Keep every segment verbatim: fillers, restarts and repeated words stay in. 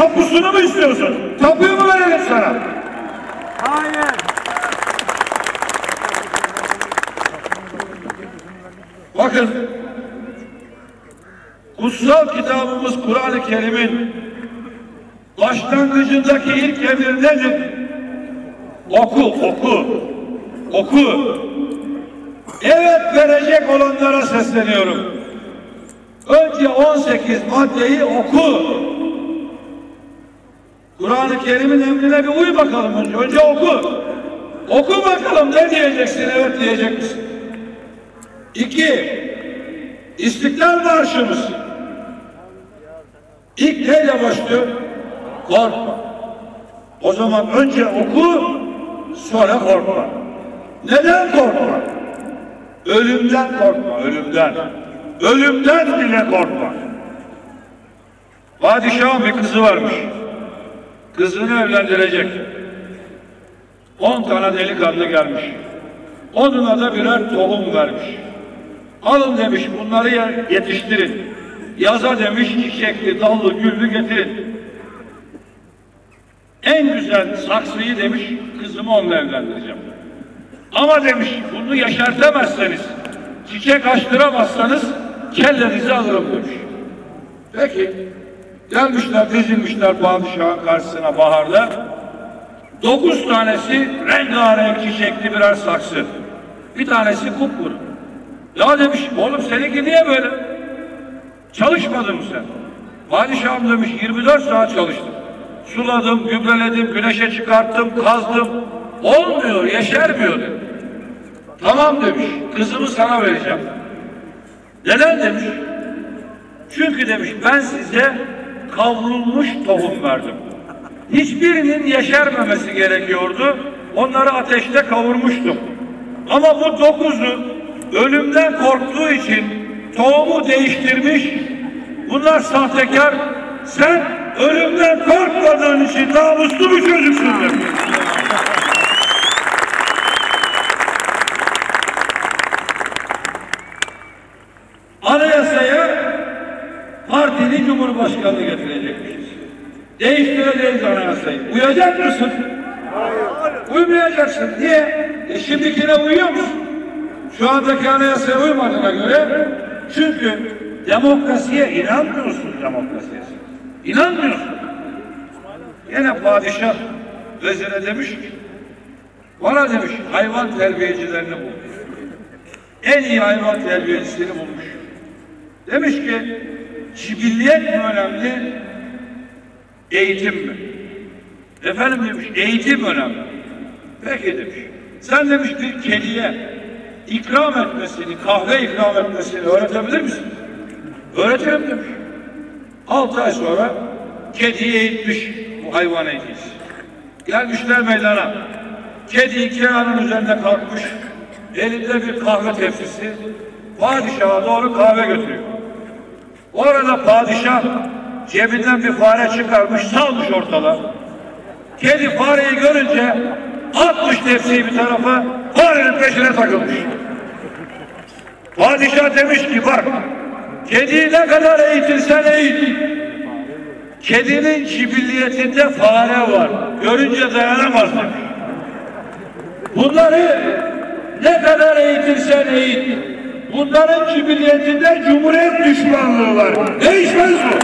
tapusunu mu istiyorsun? Tapuyu mu verelim sana? Hayır. Bakın, kutsal kitabımız Kur'an-ı Kerim'in başlangıcındaki ilk emir nedir? Oku, oku, oku. Evet verecek olanlara sesleniyorum. Önce on sekiz maddeyi oku. Kur'an-ı Kerim'in emrine bir uy bakalım önce. Önce oku. Oku bakalım ne diyeceksin, evet diyecek misin? İki, İstiklal Marşımız. İlk neyle başlıyor? Korkma. O zaman önce oku, sonra korkma. Neden korkma? Ölümden korkma, ölümden. Ölümden bile korkma. Padişahın bir kızı varmış. Kızını evlendirecek. On tane delikanlı gelmiş. Onuna da birer tohum vermiş. Alın demiş, bunları yetiştirin. Yaza demiş, çiçekli, dallı, güllü getirin. En güzel saksıyı demiş, kızımı onunla evlendireceğim. Ama demiş, bunu yaşartamazsanız, çiçek açtıramazsanız, kellenizi alırım demiş. Peki, gelmişler, dizilmişler padişahın karşısına baharda. Dokuz tanesi rengarenk çiçekli birer saksı. Bir tanesi kupkuru. Ya demiş, oğlum seninki niye böyle? Çalışmadın mı sen? Padişahım demiş, yirmi dört saat çalıştım. Suladım, gübreledim, güneşe çıkarttım, kazdım. Olmuyor, yeşermiyor demiş. Tamam demiş, kızımı sana vereceğim. Neden demiş? Çünkü demiş, ben size kavrulmuş tohum verdim. Hiçbirinin yeşermemesi gerekiyordu. Onları ateşte kavurmuştum. Ama bu dokuzu ölümden korktuğu için tohumu değiştirmiş. Bunlar sahtekar. Sen ölümden korkmadığın için namuslu bir çocuksun demiş. Anayasaya partili cumhurbaşkanı getirecekmişiz. Değiştireceğiz anayasayı. Uyacak mısın? Hayır. Uymayacaksın. Niye? E şimdikine uyuyor musun? Şu andaki anayasaya uymadığına göre, çünkü demokrasiye inanmıyorsun, demokrasiye. İnanmıyorsun. Yine padişah vezire demiş ki, bana demiş hayvan terbiyecilerini bulmuş. En iyi hayvan terbiyecisini bulmuş. Demiş ki, cibilliyet mi önemli, eğitim mi? Efendim demiş, eğitim önemli. Peki demiş, sen demiş bir kediye ikram etmesini, kahve ikram etmesini öğretebilir misin? Öğretirim demiş. Altı ay sonra kediyi eğitmiş bu hayvan eğiticisi. Gelmişler meydana. Kedi iki ayağının üzerinde kalkmış. Elinde bir kahve tepsisi. Padişaha doğru kahve götürüyor. Orada padişah cebinden bir fare çıkarmış, salmış ortalığa. Kedi fareyi görünce atmış tepsiyi bir tarafa, farenin peşine takılmış. Padişah demiş ki bak, kediyi ne kadar eğitirsen eğit. Kedinin cibilliyetinde fare var. Görünce dayanamaz demiş. Bunları ne kadar eğitirsen eğit. Bunların cibilliyetinde cumhuriyet düşmanlığı var. Değişmez bu.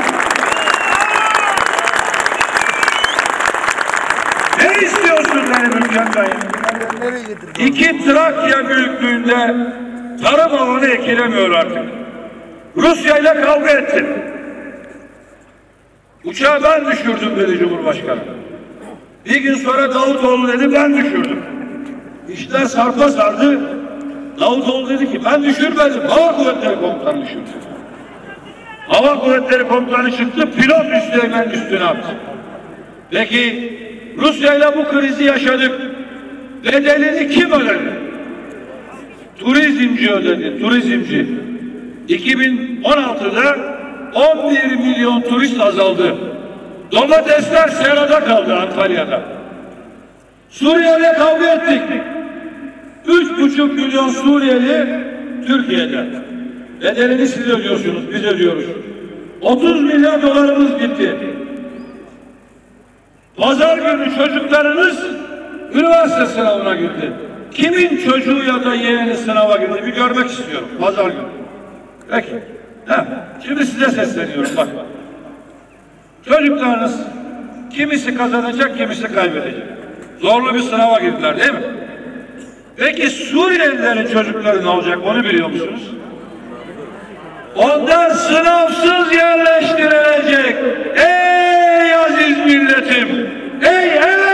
Ne istiyorsun benim ülkemden? İki Trakya büyüklüğünde tarım alanı ekilemiyor artık. Rusya ile kavga ettim. Uçağı ben düşürdüm dedi Cumhurbaşkanı. Bir gün sonra Davutoğlu dedi ben düşürdüm. İşler sarpa sardı. Davutoğlu dedi ki ben düşürmedim. Hava Kuvvetleri Komutanı düşürdü. Hava Kuvvetleri Komutanı çıktı, pilot üsteğmen üstüne attı. Peki Rusya ile bu krizi yaşadık. Bedelini kim ödedi? Turizmci ödedi, turizmci. iki bin on altıda on bir milyon turist azaldı. Domatesler serada kaldı Antalya'da. Suriye'yle kavga ettik. Üç buçuk milyon Suriyeli Türkiye'de. Bedelini siz ödüyorsunuz, biz ödüyoruz. otuz milyar dolarımız gitti. Pazar günü çocuklarınız üniversite sınavına girdi. Kimin çocuğu ya da yeğeni sınava girdi bir görmek istiyorum. Pazar günü. Peki. Ha, şimdi size sesleniyorum bak. Çocuklarınız kimisi kazanacak, kimisi kaybedecek. Zorlu bir sınava girdiler değil mi? Peki Suriyelilerin çocukları ne olacak onu biliyor musunuz? Onlar sınavsız yerleştirilecek. Ey aziz milletim! Ey el